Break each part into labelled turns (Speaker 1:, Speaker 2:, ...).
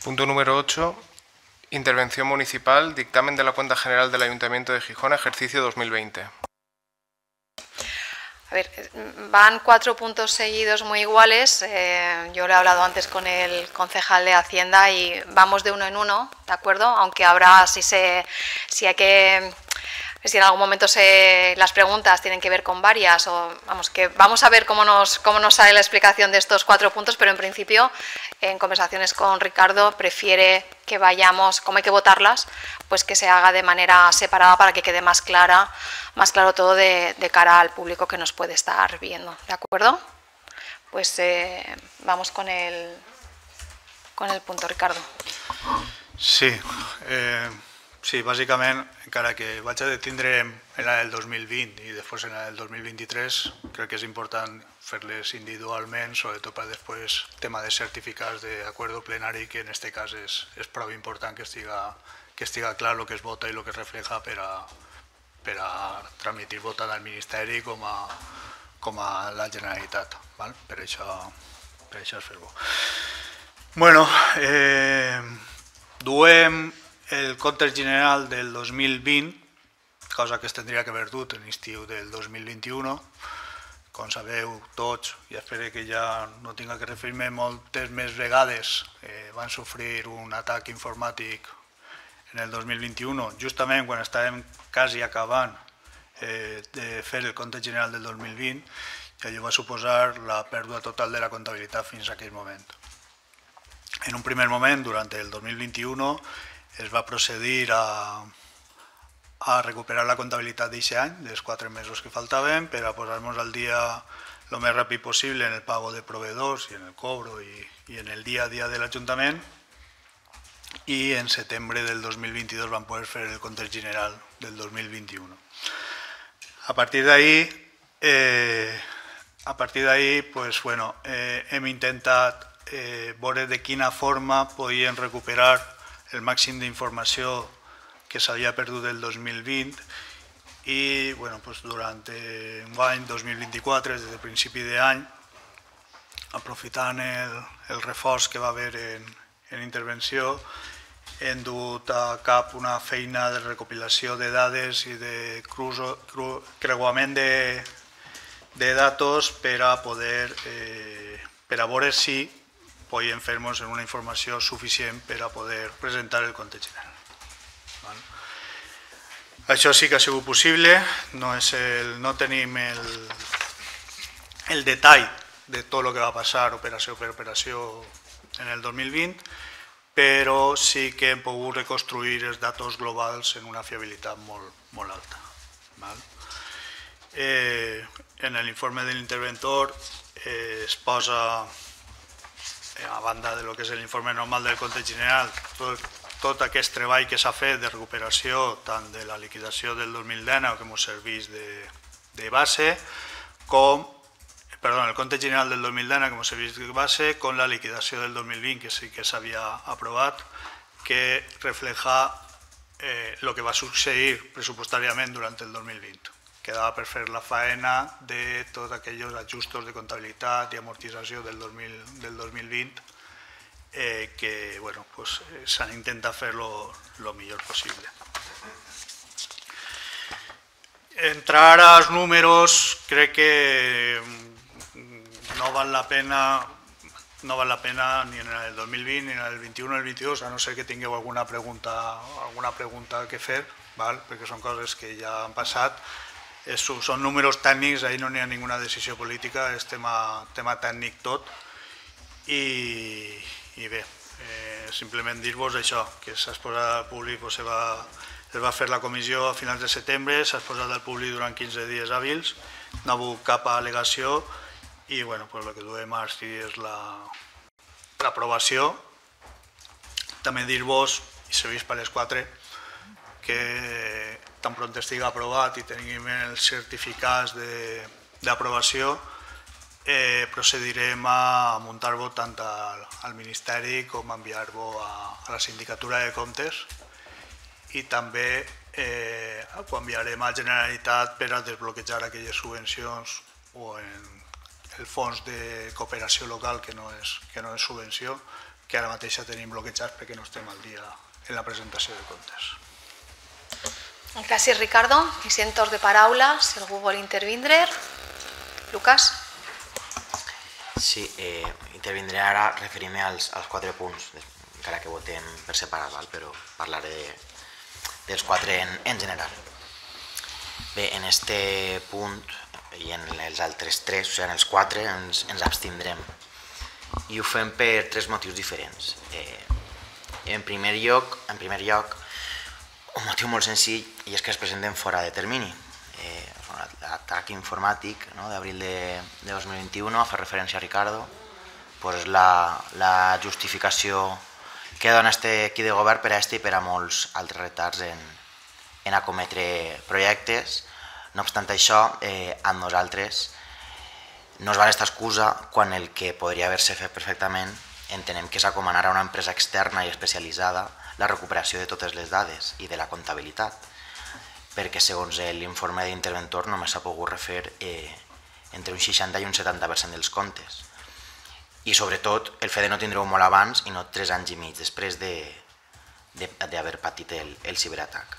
Speaker 1: Punto número 8. Intervención municipal. Dictamen de la Cuenta General del Ayuntamiento de Gijón, ejercicio 2020.
Speaker 2: A ver, van 4 puntos seguidos muy iguales. Yo lo he hablado antes con el concejal de Hacienda y vamos de uno en uno, ¿de acuerdo? Aunque habrá, si hay que... Si en algún momento las preguntas tienen que ver con varias, o vamos, que vamos a ver cómo nos sale la explicación de estos 4 puntos, pero en principio, en conversaciones con Ricardo, prefiere que vayamos, como hay que votarlas, pues que se haga de manera separada para que quede más claro todo de cara al público que nos puede estar viendo, ¿de acuerdo? Pues vamos con el punto, Ricardo.
Speaker 3: Sí, sí, bàsicament, encara que vaig a detindre en la del 2020 i després en la del 2023, crec que és important fer-les individualment, sobretot per després tema de certificats d'acord plenari, que en aquest cas és prou important que estiga clar el que es vota i el que es refleja per a transmitir votant al Ministeri com a la Generalitat. Per això és fer-ho. Bueno, duem el compte general del 2020, cosa que es tindria que haver dut en l'estiu del 2021. Com sabeu tots, i espero que ja no tinga que referir-me moltes més vegades, van sofrir un atac informàtic en el 2021, justament quan estàvem quasi acabant de fer el compte general del 2020, i allò va suposar la pèrdua total de la comptabilitat fins a aquell moment. En un primer moment, durant el 2021, es va procedir a recuperar la comptabilitat d'aquest any, dels 4 mesos que faltaven, per a posar-nos al dia el més ràpid possible en el pago de proveïdors i en el cobro i en el dia a dia de l'Ajuntament, i en setembre del 2022 vam poder fer el compte general del 2021. A partir d'ahí hem intentat veure de quina forma podíem recuperar el màxim d'informació que s'havia perdut el 2020 i durant l'any 2024, des del principi d'any, aprofitant el reforç que va haver en intervenció, hem dut a cap una feina de recopilació de dades i de creuament de datos per a veure si podíem fer-nos una informació suficient per a poder presentar el compte general. Això sí que ha sigut possible, no tenim el detall de tot el que va passar operació per operació en el 2020, però sí que hem pogut reconstruir els datos globals en una fiabilitat molt alta. En l'informe de l'interventor es posa, a banda del que és l'informe normal del compte general, tot aquest treball que s'ha fet de recuperació tant de la liquidació del 2019 que ens serveix de base, el compte general del 2019 que ens serveix de base, com la liquidació del 2020 que sí que s'havia aprovat, que refleja el que va succeir pressupostàriament durant el 2020. Quedava per fer la faena de tots aquells ajustos de comptabilitat i amortització del 2020 que s'han intentat fer el millor possible. Entrar als números crec que no val la pena ni en el 2020 ni en el 21 o el 22, a no ser que tingueu alguna pregunta que fer, perquè són coses que ja han passat. Són números tècnics, ahir no hi ha ninguna decisió política, és tema tècnic tot. I bé, simplement dir-vos això, que s'ha exposat al públic, es va fer la comissió a finals de setembre, s'ha exposat al públic durant 15 dies hàbils, no ha hagut cap al·legació i el que duem ara és l'aprovació. També dir-vos, i serveix per les 4, que tan pront estigui aprovat i tenim els certificats d'aprovació, procedirem a muntar-ho tant al Ministeri com a enviar-ho a la Sindicatura de Comptes i també ho enviarem a la Generalitat per a desbloquejar aquelles subvencions o el fons de cooperació local, que no és subvenció, que ara mateix tenim bloquejats perquè no estem al dia en la presentació de comptes.
Speaker 2: Gràcies, Ricardo. I si en torn de paraula, si algú vol intervindre. Lucas?
Speaker 4: Sí, intervindré ara referint-me als 4 punts, encara que votem per separat, però parlaré dels 4 en general. Bé, en este punt i en els altres 3, o sigui, en els 4, ens abstindrem. I ho fem per 3 motius diferents. En primer lloc, un motiu molt senzill, i és que es presenten fora de termini. L'atac informàtic d'abril de 2021, a fer referència a Ricardo, és la justificació que dona este equip de govern per a este i per a molts altres retards en acometre projectes. No obstant això, amb nosaltres no es val esta excusa quan el que podria haver-se fet perfectament entenem que és acomanar a una empresa externa i especialitzada la recuperació de totes les dades i de la comptabilitat, perquè segons l'informe d'interventor només s'ha pogut refer entre un 60 i un 70% dels comptes. I sobretot el fet de no tindre-ho molt abans i no 3 anys i mig després d'haver patit el ciberatac.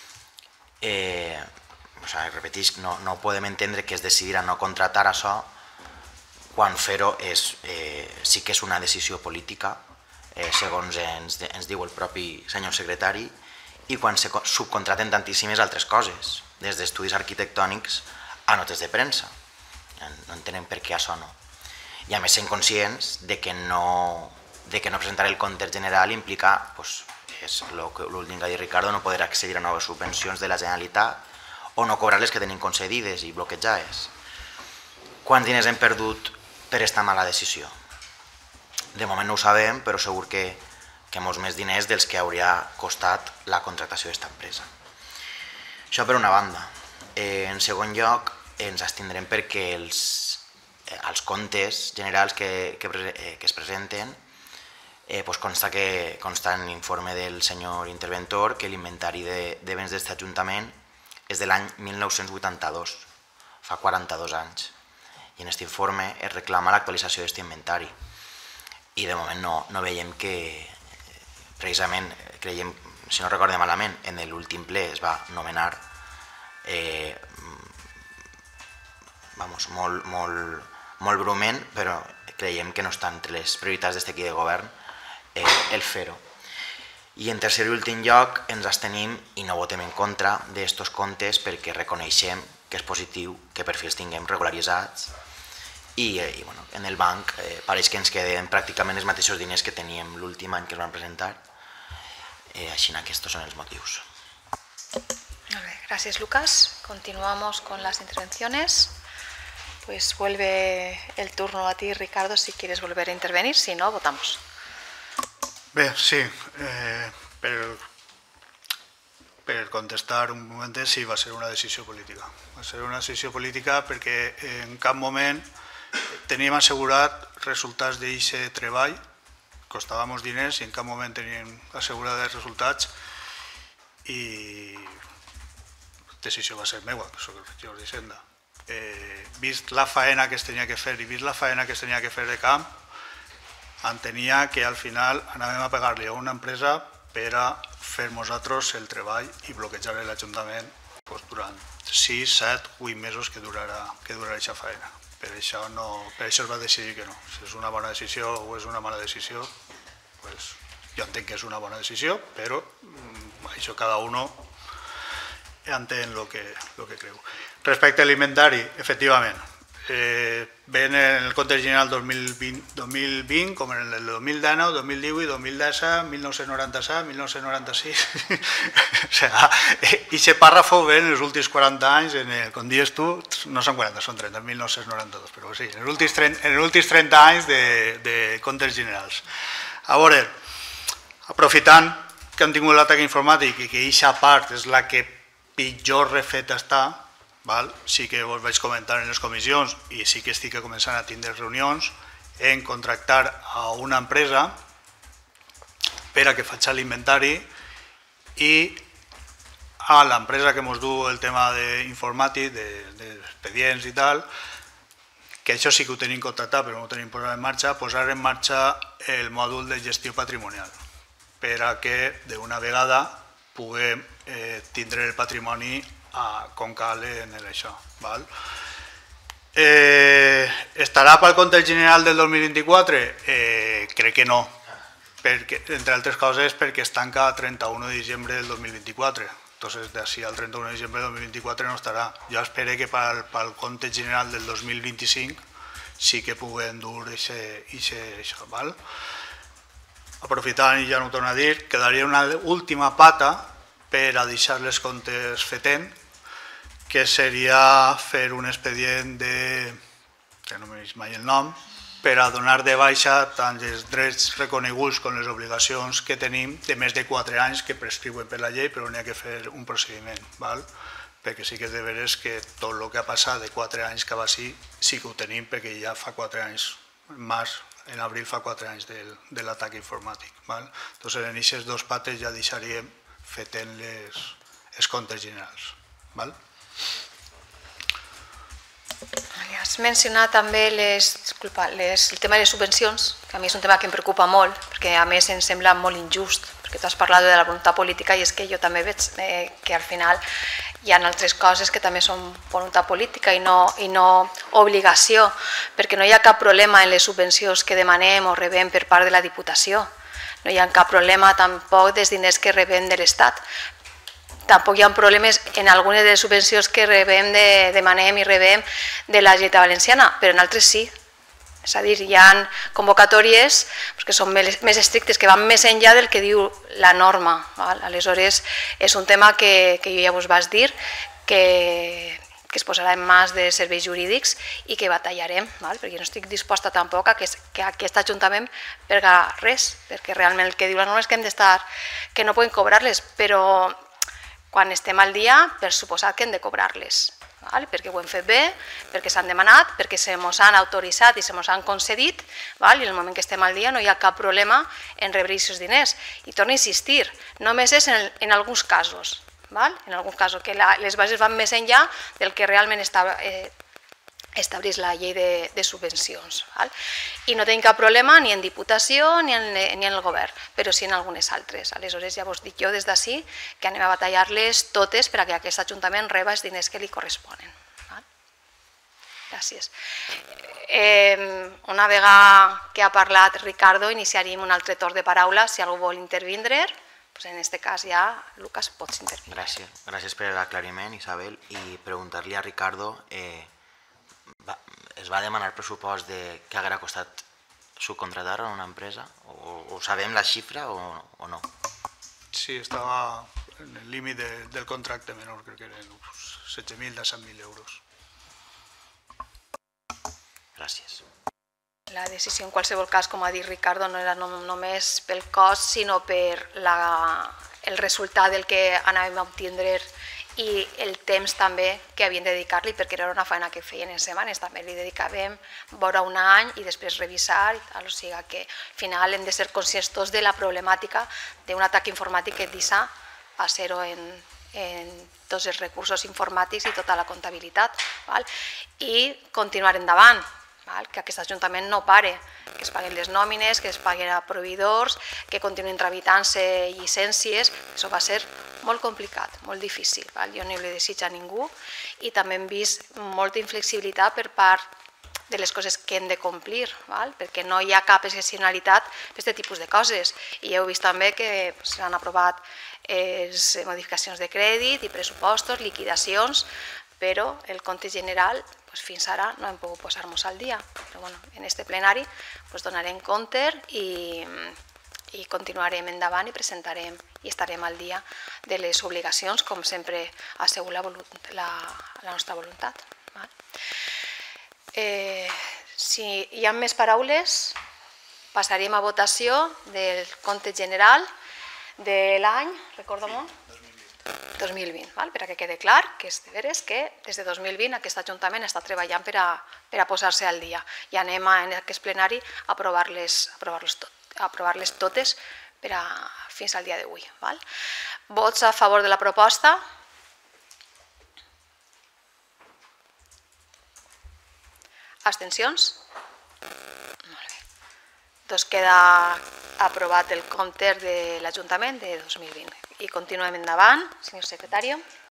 Speaker 4: Repetisc, no podem entendre que es decidirà no contratar això quan fer-ho sí que és una decisió política, segons ens diu el propi senyor secretari, i quan se subcontraten tantíssimes altres coses, des d'estudis arquitectònics a notes de premsa. No entenem per què això no. I a més sent conscients que no presentar el compte general implica, és l'últim que ha dit Ricardo, no poder accedir a noves subvencions de la Generalitat o no cobrar les que tenim concedides i bloquejades. Quants diners hem perdut per aquesta mala decisió? De moment no ho sabem, però segur que molts més diners dels que hauria costat la contractació d'aquesta empresa. Això per una banda. En segon lloc, ens abstindrem perquè els comptes generals que es presenten consta en l'informe del senyor interventor que l'inventari de béns d'aquest Ajuntament és de l'any 1982, fa 42 anys. I en aquest informe es reclama l'actualització d'aquest inventari. I de moment no veiem que, precisament, creiem, si no recorde malament, en l'últim ple es va nomenar molt breument, però creiem que no està entre les prioritats d'aquest equip de govern el fer-ho. I en tercer i últim lloc ens abstenim i no votem en contra d'aquests comptes perquè reconeixem que és positiu que per fi els tinguem regularitzats i en el banc pareix que ens queden pràcticament els mateixos diners que teníem l'últim any que es van presentar. Així aquests són els motius.
Speaker 2: Gracias, Lucas. Continuamos con las intervenciones. Pues vuelve el turno a ti, Ricardo, si quieres volver a intervenir. Si no, votamos.
Speaker 3: Bé, sí. Per contestar un moment, sí, va ser una decisió política. Va ser una decisió política perquè en cap moment teníem assegurat resultats d'aquest treball, costava molts diners i en cap moment teníem assegurats els resultats i la decisió va ser meua, que soc el regidor d'Hisenda. Vist la faena que es tenia que fer i vist la faena que es tenia que fer de camp, entenia que al final anàvem a pegar-li a una empresa per a fer nosaltres el treball i bloquejar l'Ajuntament durant 6, 7, 8 mesos que durarà aquesta faena. Per això es va decidir que no. Si és una bona decisió o és una mala decisió, jo entenc que és una bona decisió, però això cada un entén el que creu. Respecte a l'inventari, efectivament, ven en el compte general 2020 com en el 2019, 2018, 2017, 1997, 1996. I aquest pàrrafo ve en els últims 40 anys, com dius tu, no són 40, són 30, 1992, però sí, en els últims 30 anys de comptes generals. A veure, aprofitant que han tingut l'atac informàtic i que aquesta part és la que pitjor refeta està, sí que us vaig comentar en les comissions i sí que estic començant a tindre reunions en contractar a una empresa per a que faci l'inventari i a l'empresa que ens du el tema informàtic, d'expedients i tal, que això sí que ho tenim contractat però no ho tenim posat en marxa, posar en marxa el mòdul de gestió patrimonial per a que d'una vegada puguem tindre el patrimoni com cal en això. Estarà pel compte general del 2024? Crec que no, entre altres coses perquè es tanca el 31 de diciembre del 2024. Entonces, d'ací al 31 de diciembre del 2024 no estarà. Jo espero que pel compte general del 2025 sí que puguem dur això. Aprofitant, i ja no ho torno a dir, quedaria una última pata per a deixar les comptes fetent, que seria fer un expedient que no m'he vist mai el nom, per a donar de baixa tant els drets reconeguts com les obligacions que tenim de més de 4 anys que prescriuen per la llei, però n'hi ha que fer un procediment, perquè sí que és de veres que tot el que ha passat de 4 anys cap així sí que ho tenim, perquè ja fa 4 anys, en abril fa 4 anys de l'atac informàtic. Doncs en aquestes 2 pates ja deixaríem fetent els comptes generals.
Speaker 2: Has mencionat també el tema de les subvencions, que a mi és un tema que em preocupa molt, perquè a més em sembla molt injust, perquè tu has parlat de la voluntat política i és que jo també veig que al final hi ha altres coses que també són voluntat política i no obligació, perquè no hi ha cap problema en les subvencions que demanem o rebem per part de la Diputació, no hi ha cap problema tampoc dels diners que rebem de l'Estat. Tampoc hi ha problemes en algunes de les subvencions que demanem i rebem de la Generalitat Valenciana, però en altres sí. És a dir, hi ha convocatòries que són més estrictes, que van més enllà del que diu la norma. Aleshores, és un tema que jo ja us vaig dir, que es posarà en mans de serveis jurídics i que batallarem, perquè no estic disposta tampoc a que aquest Ajuntament perga res, perquè realment el que diu la norma és que hem d'estar, que no podem cobrar-les, però quan estem al dia, per suposat que hem de cobrar-les, perquè ho hem fet bé, perquè s'han demanat, perquè se mos han autoritzat i se mos han concedit, i en el moment que estem al dia no hi ha cap problema en rebre aquests diners. I torno a insistir, només és en alguns casos, en alguns casos que les bases van més enllà del que realment estableix la llei de subvencions. I no tenim cap problema ni en Diputació ni en el Govern, però sí en algunes altres. Aleshores ja vos dic jo des d'ací que anem a batallar-les totes perquè aquest Ajuntament reba els diners que li corresponen. Gràcies. Una vegada que ha parlat Ricardo, iniciaríem un altre torn de paraula. Si algú vol intervindre, en aquest cas ja, Lucas, pots intervindre.
Speaker 4: Gràcies per l'aclariment, Isabel, i preguntar-li a Ricardo es va demanar pressupost de què haguera costat subcontratar a una empresa? O sabem la xifra o no?
Speaker 3: Sí, estava en el límit del contracte menor, crec que eren uns 16.000 a 100.000 euros.
Speaker 4: Gràcies.
Speaker 2: La decisió en qualsevol cas, com ha dit Ricardo, no era només pel cost, sinó per el resultat del que anàvem a obtindre i el temps també que havien de dedicar-li, perquè era una feina que feien en setmanes, també li dedicàvem vora un any i després revisar, o sigui que al final hem de ser conscients tots de la problemàtica d'un atac informàtic que deixa a zero en tots els recursos informàtics i tota la comptabilitat, i continuar endavant, que aquest Ajuntament no pare, que es paguen les nòmines, que es paguen a proveïdors, que continuïn tramitant-se llicències. Això va ser molt complicat, molt difícil. Jo no li desitjo a ningú i també hem vist molta inflexibilitat per part de les coses que hem de complir, perquè no hi ha cap excepcionalitat per aquest tipus de coses. I heu vist també que s'han aprovat modificacions de crèdit i pressupostos, liquidacions, però el compte general fins ara no hem pogut posar-nos al dia. Però en aquest plenari donarem compte i continuarem endavant i presentarem i estarem al dia de les obligacions, com sempre ha sigut la nostra voluntat. Si hi ha més paraules, passaríem a votació del compte general de l'any, recorda-m'ho, 2020, per que quede clar que és de veres que des de 2020 aquest Ajuntament està treballant per a posar-se al dia i anem en aquest plenari a aprovar-les totes fins al dia d'avui. Vots a favor de la proposta? Abstencions? Molt bé. Doncs queda aprovat el compte de l'Ajuntament de 2020. I continuem endavant, senyor secretari.